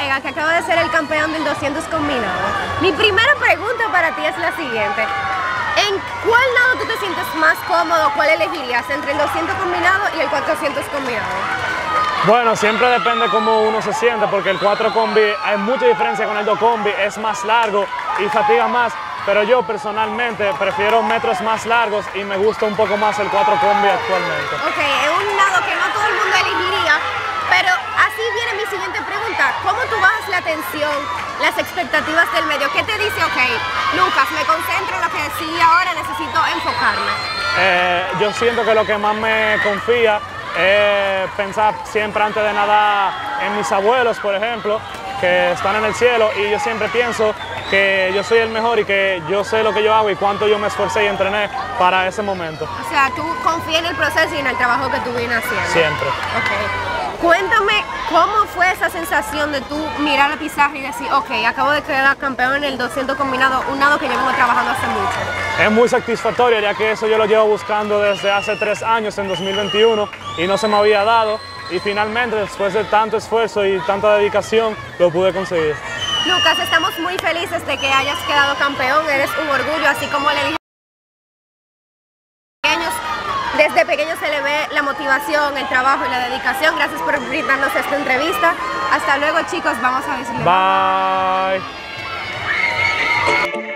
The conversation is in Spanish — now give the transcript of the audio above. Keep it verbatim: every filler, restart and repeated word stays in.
Vega, que acaba de ser el campeón del doscientos combinado. Mi primera pregunta para ti es la siguiente. ¿En cuál nado tú te sientes más cómodo? ¿Cuál elegirías entre el doscientos combinado y el cuatrocientos combinado? Bueno, siempre depende cómo uno se siente, porque el cuatro combi hay mucha diferencia con el dos combi, es más largo y fatiga más, pero yo personalmente prefiero metros más largos y me gusta un poco más el cuatro combi actualmente. Ok, es un nado que no todo el mundo elegiría, pero así viene mi siguiente pregunta. ¿Cómo tú bajas la tensión, las expectativas del medio? ¿Qué te dice, ok, Lucas, me concentro en lo que sí ahora necesito enfocarme? Eh, yo siento que lo que más me confía es pensar siempre antes de nada en mis abuelos, por ejemplo, que están en el cielo, y yo siempre pienso que yo soy el mejor y que yo sé lo que yo hago y cuánto yo me esforcé y entrené para ese momento. O sea, tú confías en el proceso y en el trabajo que tú vienes haciendo. Siempre. Ok. Cuéntame cómo fue esa sensación de tú mirar la pizarra y decir, ok, acabo de quedar campeón en el doscientos combinado, un nado que yo vengo trabajando hace mucho. Es muy satisfactorio, ya que eso yo lo llevo buscando desde hace tres años, en dos mil veintiuno, y no se me había dado. Y finalmente, después de tanto esfuerzo y tanta dedicación, lo pude conseguir. Lucas, estamos muy felices de que hayas quedado campeón, eres un orgullo, así como le dije a los pequeños, desde pequeño se le ve la motivación, el trabajo y la dedicación. Gracias por brindarnos esta entrevista. Hasta luego, chicos, vamos a decirle Bye.